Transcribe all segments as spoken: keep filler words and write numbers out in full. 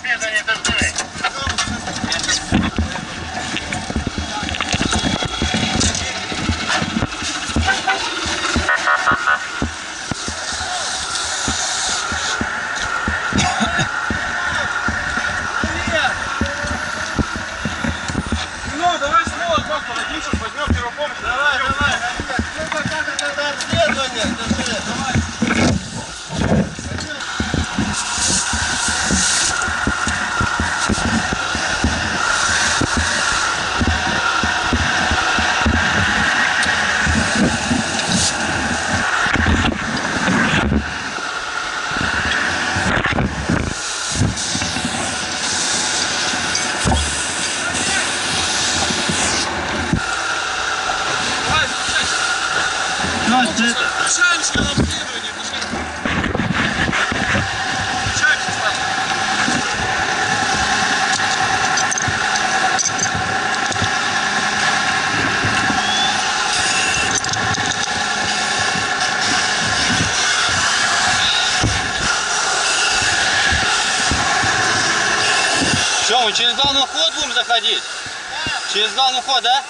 Что, мы через главный вход будем заходить? Через главный вход, да?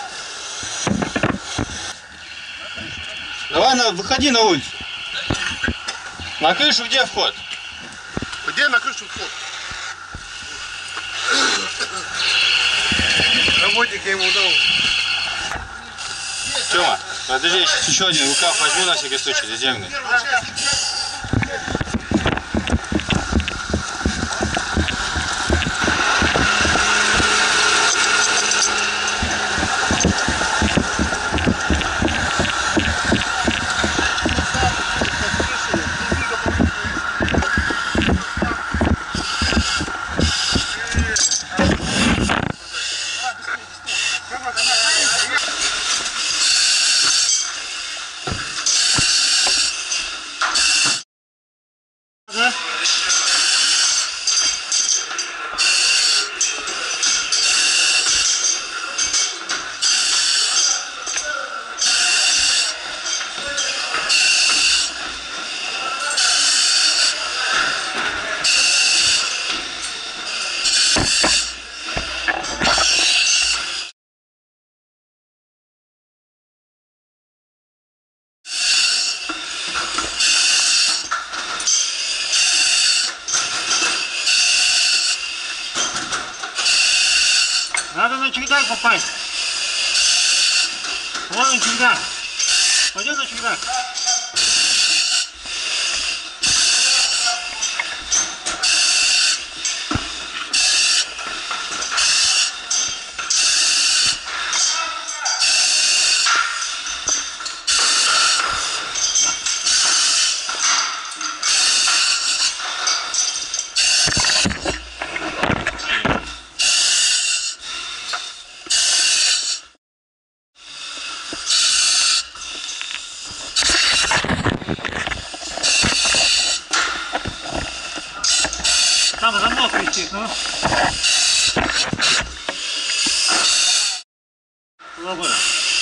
Давай, на, выходи на улицу. На крышу где вход? Где на крышу вход? Работник я ему дал. Тёма, подожди, я сейчас еще один в рукав возьму на всякий случай, резервный. Надо на чердак попасть. Вон он чердак. Пойдем на чердак. Там замок висит, ну. Лобы.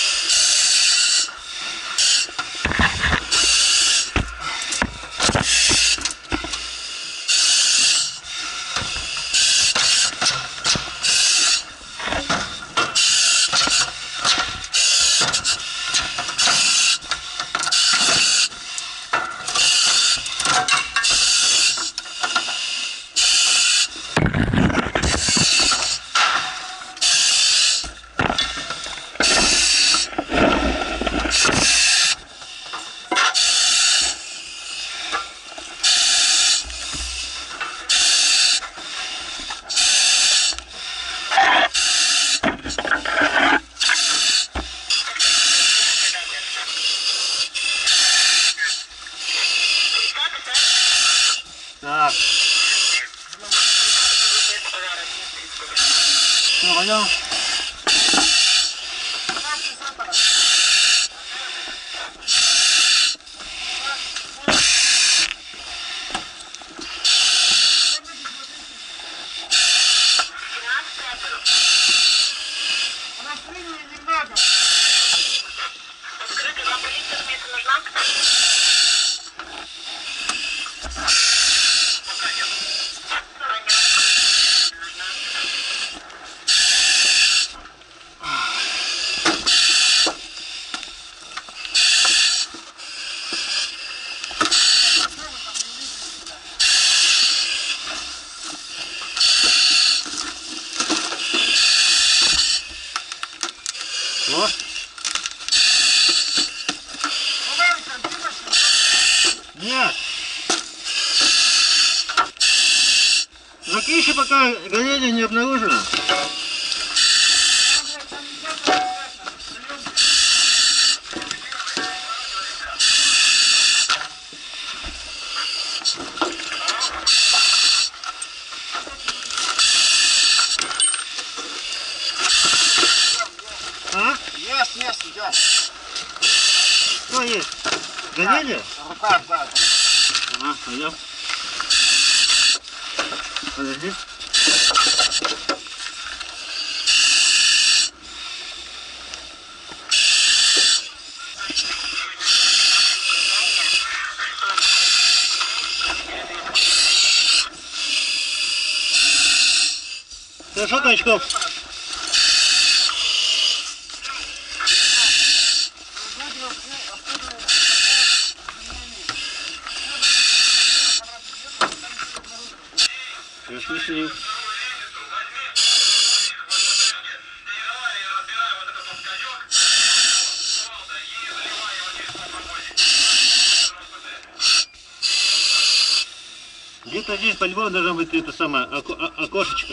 Так. Все, пойдем. пока горение не обнаружено. А? Есть, есть, идем. Что есть? Горение? В руках, да. Ага, пойдем. Подожди. Хорошо, Качков? Смешнее. Где-то здесь по-любому должно быть это самое око окошечко.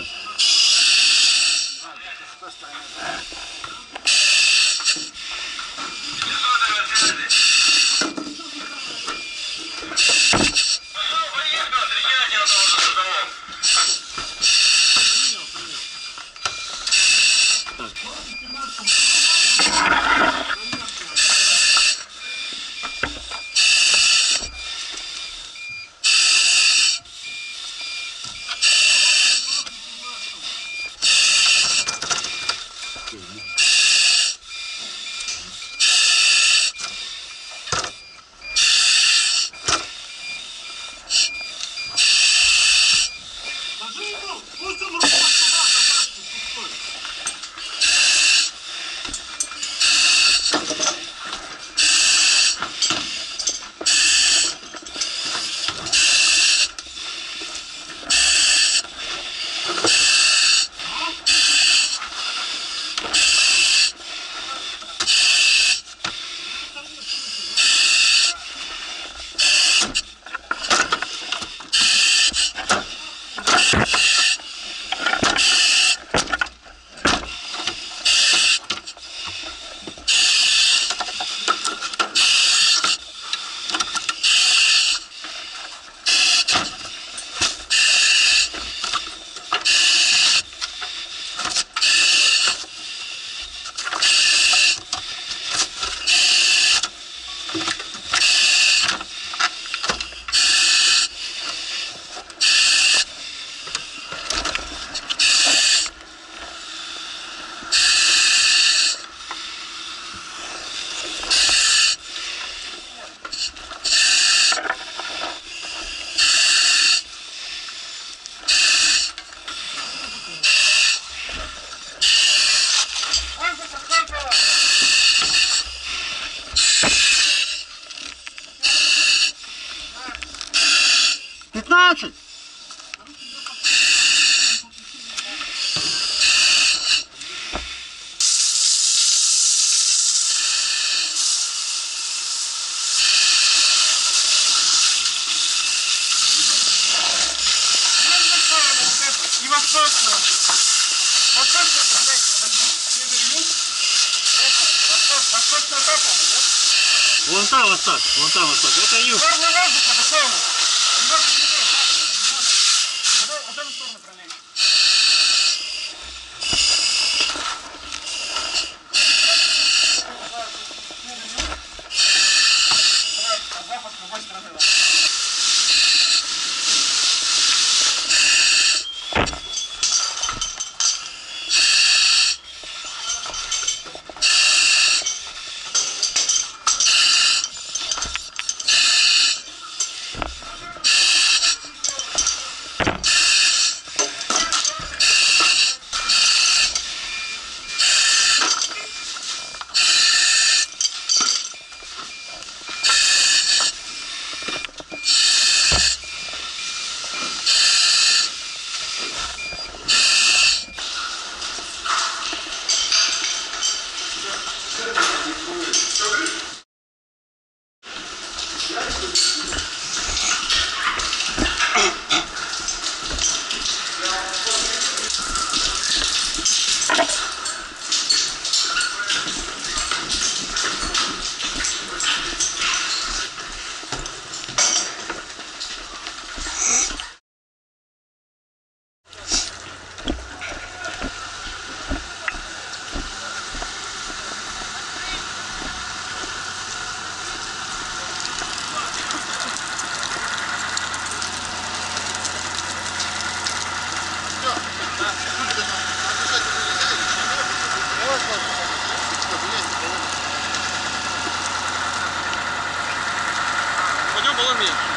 пятнадцать. И восточно. Восточно, восточно этапом, да? Вон там восток, вон там восток. Это юг. Горный воздух, это солнце. Немного левее, так, немного. Вот эту сторону пролей. Запад с любой стороны. Итоге